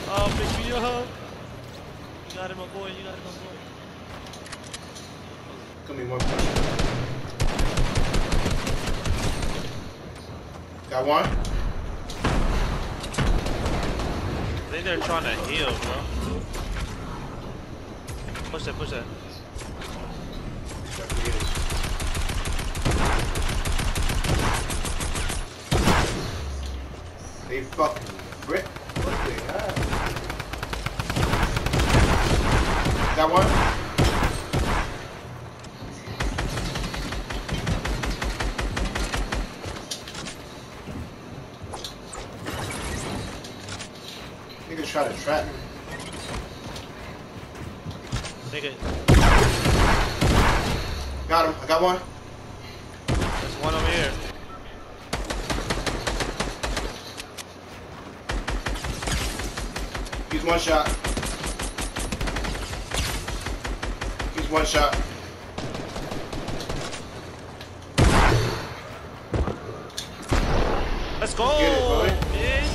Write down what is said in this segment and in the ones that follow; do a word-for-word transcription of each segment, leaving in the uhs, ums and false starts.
Oh, pick me up. You got it, my boy. You got it, my boy. Give me one question. Got one? I think they're trying to heal, bro. Push that, push that. They fucking brick. What they have? Got one? Nigga try to trap me. Nigga. Got him. I got one. There's one over here. He's one shot. He's one shot. Let's go, Get it, boy. bitch.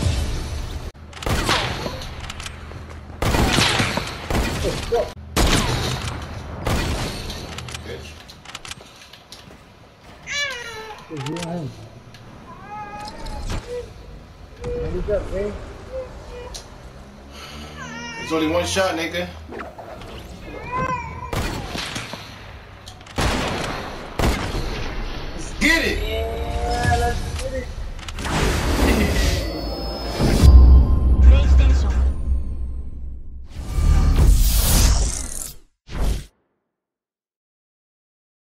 Bitch. There's only one shot, nigga.